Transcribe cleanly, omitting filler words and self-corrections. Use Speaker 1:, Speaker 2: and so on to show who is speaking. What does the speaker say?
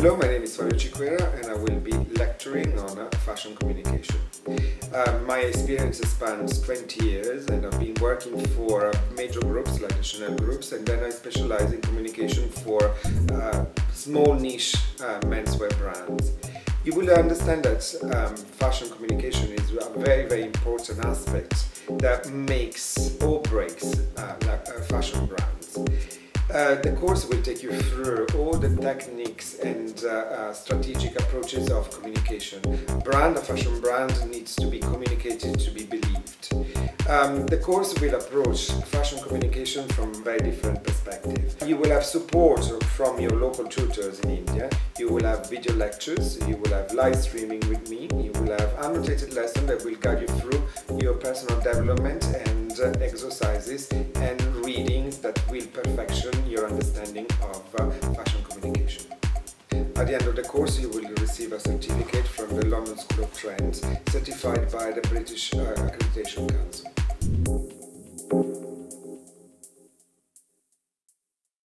Speaker 1: Hello, my name is Fabio Ciquera and I will be lecturing on fashion communication. My experience spans 20 years and I've been working for major groups like the Chanel groups, and then I specialize in communication for small niche menswear brands. You will understand that fashion communication is a very important aspect that makes or breaks fashion brands. The course will take you through all the techniques and strategic approaches of communication. A fashion brand needs to be communicated to be believed. The course will approach fashion communication from very different perspectives. You will have support from your local tutors in India. You will have video lectures, you will have live streaming with me, you will have annotated lessons that will guide you through your personal development and exercises and readings that will perfection your understanding of fashion communication. At the end of the course, you will receive a certificate from the London School of Trends, certified by the British Accreditation Council.